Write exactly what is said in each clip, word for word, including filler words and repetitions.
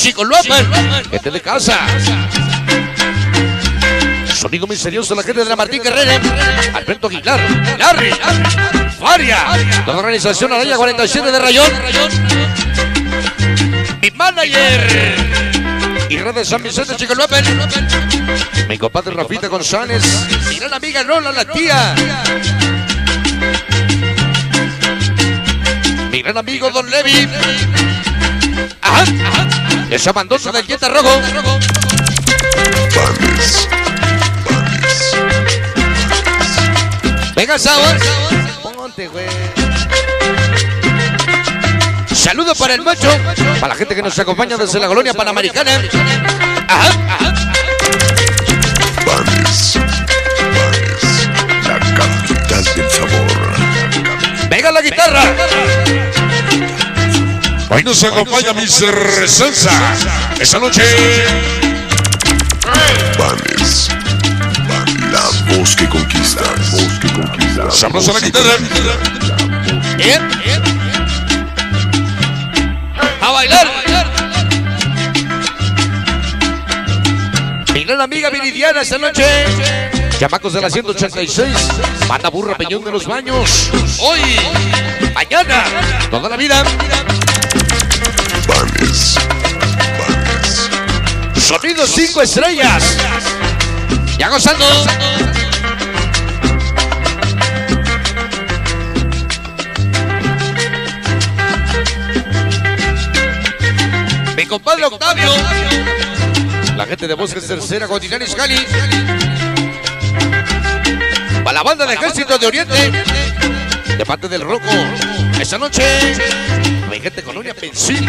Chicoloapan, gente de casa. Sonido misterioso, la gente de la Martín Carrera. Alberto Aguilar, Larry, Faria, toda organización Araya cuarenta y siete de Rayón. Mi manager y Red de San Vicente, Chicoloapan. Mi compadre Rafita González. Mi gran amiga Lola, la tía. Mi gran amigo Don Levi. Ajá, ajá. Esa bandosa del Jetta Rojo. Panes. Venga, sabor. Ponte, güey. Saludos para el macho. Para la gente que nos acompaña desde la colonia panamericana. Ajá, ajá. Panes. Panes. La capital del sabor. Venga la guitarra. Hoy nos acompaña mister Salsa. Esa noche. Panes. La voz que conquista. Voz que conquista. Sabrosa la guitarra. Bien, bien. A bailar. Mi gran amiga Viridiana esta noche. Chamacos de la ciento ochenta y seis. Banda Burra Peñón de los Baños. Hoy, mañana, toda la vida. Panes. Panes. Sonido cinco estrellas. Ya gozando. Mi compadre Octavio. La gente de Bosques Tercera, Guadinán Iscali. Para la banda de Ejército de Oriente. De parte del Roco. Esta noche. Mi gente Colonia Pensil.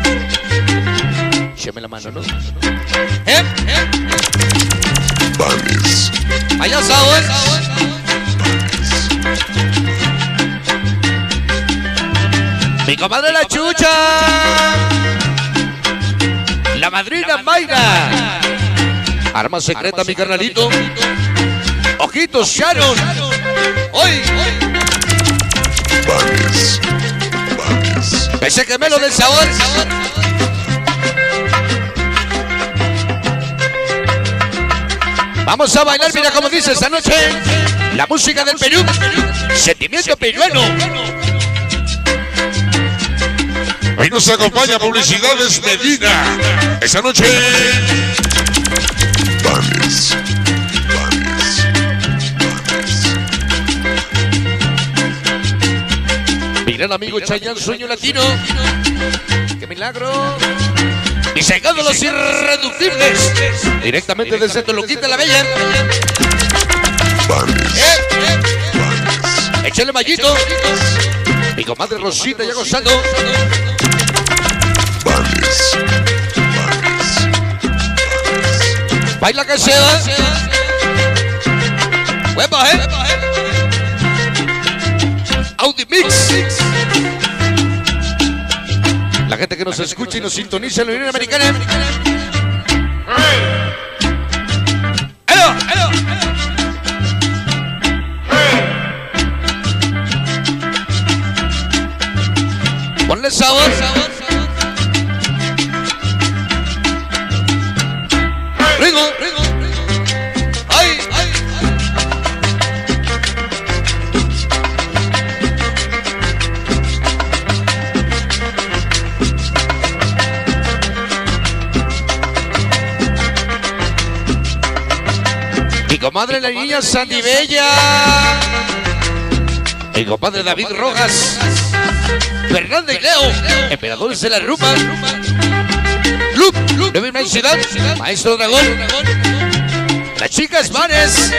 Écheme la mano, ¿no? ¿Eh? ¿Eh? Panes. Allá sabor. Mi comadre la Chucha. La madrina Mayra. Arma secreta, mi carnalito. Ojitos Sharon. Hoy. Panes. Panes. Ese gemelo del sabor. Vamos a bailar, mira como dice esta noche. La música del Perú. Sentimiento peruano. Hoy nos acompaña Publicidades Medina. Esa noche. Panes. Panes. Panes. Mi gran amigo Chayanne, Sueño Latino. ¡Qué milagro! Y sacando los irreductibles. Directamente desde Toluquita la Bella. Panes. Eh, eh. Panes. Échale mallito. Mi comadre Rosita ya gozando. Panes. Panes. Baila que se va. Huepa, eh. Audi Mix. La gente que nos escucha y nos sintoniza en la Unión Americana. ¡Hello! ¡Hello! Ponle sabor. Ringo, ringo. ¡Ay, ay! Mi comadre la niña Sandy Bella. Mi compadre David Rojas. Fernando y Leo, emperadores de la rumba. Lup, Nueva Inmensidad, Maestro Dragón. Las chicas Vanes.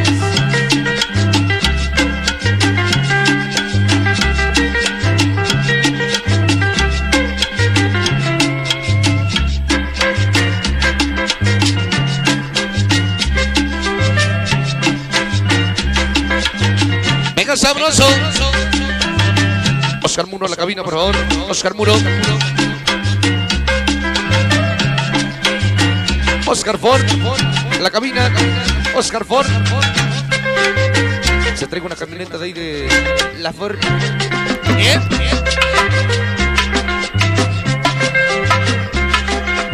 Venga sabroso. Oscar Muro a la cabina, por favor. Oscar Muro. Oscar Ford, la cabina. Oscar Ford. Se trae una camioneta de ahí de la Ford. Bien, bien.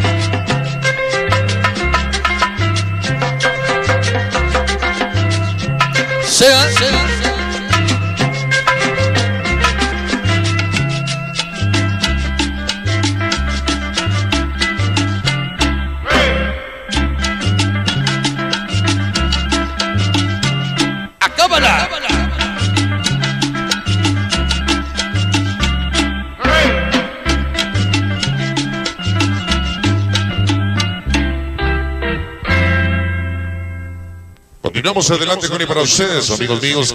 cámara. Continuamos adelante con y para ustedes, amigos míos.